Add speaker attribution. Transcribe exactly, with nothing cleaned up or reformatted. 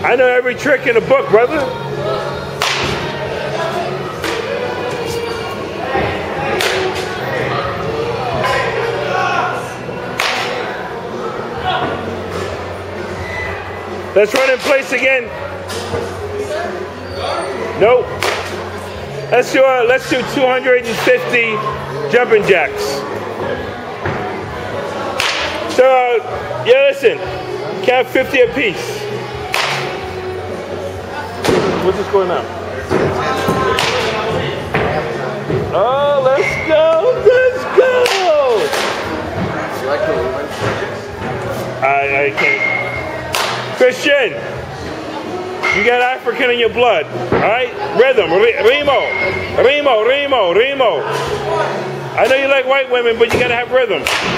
Speaker 1: I know every trick in the book, brother. Let's run in place again. Nope. Let's do uh, let's do two hundred fifty jumping jacks. So uh, yeah, listen, count fifty apiece. What's this going on? Oh, let's go, let's go!
Speaker 2: You like the women?
Speaker 1: I I can't. Christian, you got African in your blood, all right? Rhythm, Remo, Remo, Remo, Remo. I know you like white women, but you gotta have rhythm.